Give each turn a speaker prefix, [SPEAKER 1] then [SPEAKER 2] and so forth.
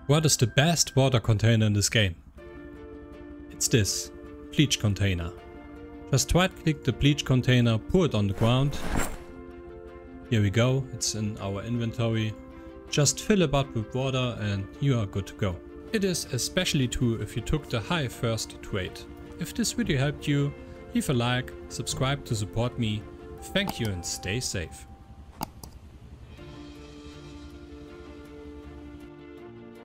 [SPEAKER 1] What is the best water container in this game? It's this bleach container. Just right click the bleach container, pour it on the ground. Here we go, it's in our inventory. Just fill it up with water and you are good to go. It is especially true if you took the high first trade. If this video helped you, leave a like, subscribe to support me. Thank you and stay safe.